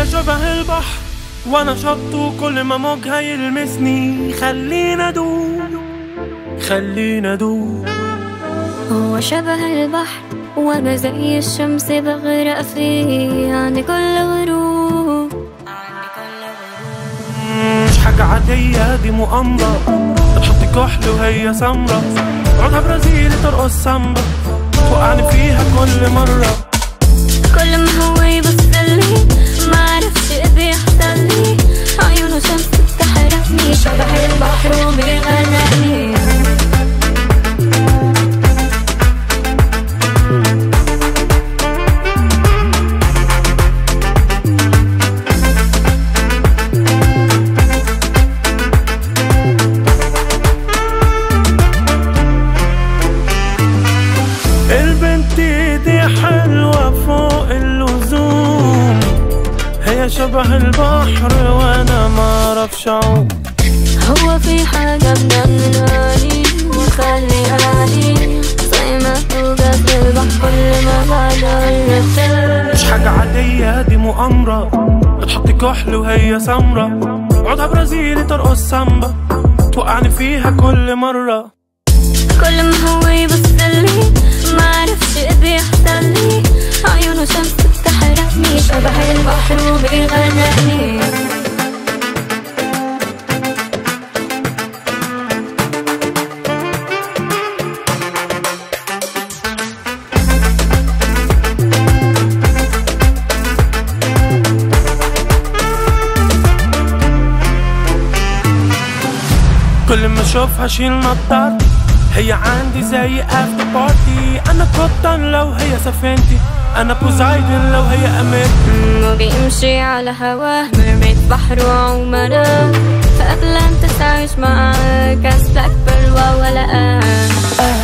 هي شبه البحر وانا شط، وكل ما موجها يلمسني خلينا ادوب خلينا ادوب. هو شبه البحر وانا زي الشمس بغرق فيه عند كل غروب. مش حاجة عادية دي مؤامرة، بتحطي كحل وهي سمرة، عودها برازيلي ترقص سامبا، توقعني فيها كل مرة. كل ما هو يبصلي معرفش ايه بيحصلي، عيونه شمس بتحرقني، شبه البحر وبيغرقني. البنت دي حلوة فوق اللزوم، هي شبه البحر وانا معرفش اعوم. هو في حاجة بجنناني وخلياني زي ما توجد في البحر كل ما بقرب. مش حاجة عادية دي مؤامرة، بتحطي كحل وهي سمرة، عودها برازيلي ترقص سامبا، توقعني فيها كل مرة. كل ما هو يبصلي معرفش ايه بيحصلي، عيونه شمس بتحرقني، شبه البحر وبيغرقني. كل ما اشوفها شيل نضارتي، هي عندي زي افتر بارتي. انا قبطان لو هي سفينتي، انا بوزايدن لو هي اميرتي. بيمشي على هواه مرميد بحر وعمره، في اتلانتا عايش معاه كاس بلاك بلوى ولا